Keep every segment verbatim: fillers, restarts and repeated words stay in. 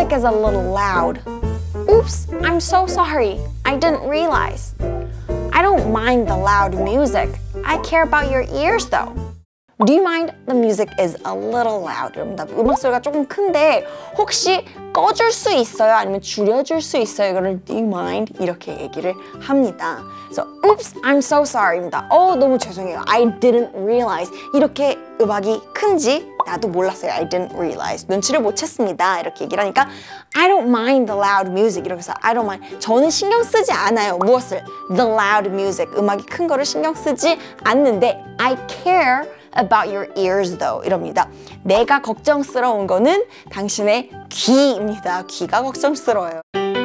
music is a little loud. Oops, I'm so sorry. I didn't realize. I don't mind the loud music. I care about your ears though. Do you mind the music is a little loud? 여러분들 음악 소리가 조금 큰데 혹시 꺼줄 수 있어요? 아니면 줄여줄 수 있어요? 이거를 do you mind? 이렇게 얘기를 합니다. So, oops, I'm so sorry입니다. 어, 너무 죄송해요. I didn't realize. 이렇게 음악이 큰지 나도 몰랐어요. I didn't realize. 눈치를 못 챘습니다. 이렇게 얘기를 하니까 I don't mind the loud music. 이렇게 해서 I don't mind. 저는 신경 쓰지 않아요. 무엇을? The loud music. 음악이 큰 거를 신경 쓰지 않는데 I care about your ears though. 이럽니다. 내가 걱정스러운 거는 당신의 귀입니다. 귀가 걱정스러워요.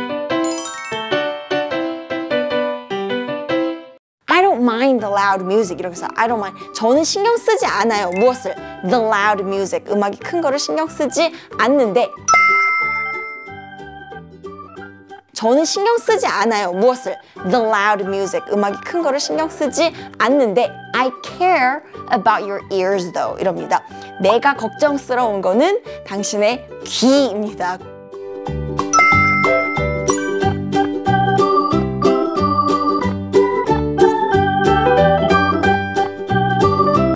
I don't mind the loud music. 이렇게 해서 I don't mind. 저는 신경 쓰지 않아요. 무엇을? The loud music. 음악이 큰 거를 신경 쓰지 않는데 저는 신경 쓰지 않아요. 무엇을? The loud music. 음악이 큰 거를 신경 쓰지 않는데 I care about your ears though. 이럽니다. 내가 걱정스러운 거는 당신의 귀입니다.